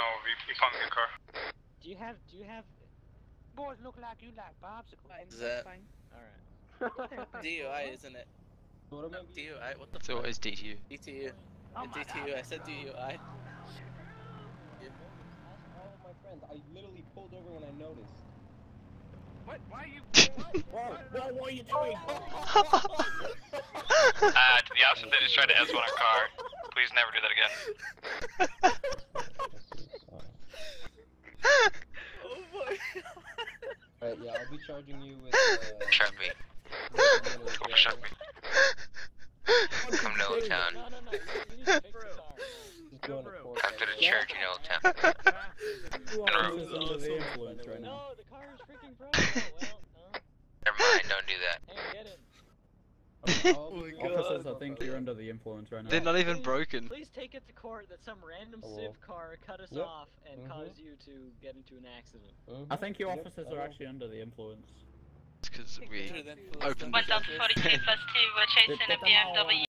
No, we found a car. Do you have? Boys look like you like popsicles. Is that Alright. DUI, isn't it? DUI, what the It's fuck? always DTU. DTU. Oh It's my DTU, God. I said DUI. All of my friends, I literally pulled over when I noticed. What? Why are you? Whoa, what are you doing? To the officer that just tried to S1 our car, please never do that again. Oh my Alright, yeah, I'll be charging you with, Sharpie. Sharpie. Come to Old Town. No. You need to fix the car. Just going to court. After the church in Old Town. Under the influence right now. No, the car is freaking broken. Well, no. Never mind, don't do that. Hey, get in. Officers, I think you're under the influence right now. They're not even Please- broken. Please take it to court that some random civ car cut us Yep. off and caused you to get into an accident. I think you officers are actually under the influence. It's because we God. opened Went down to 42 plus 2, we're chasing a BMW.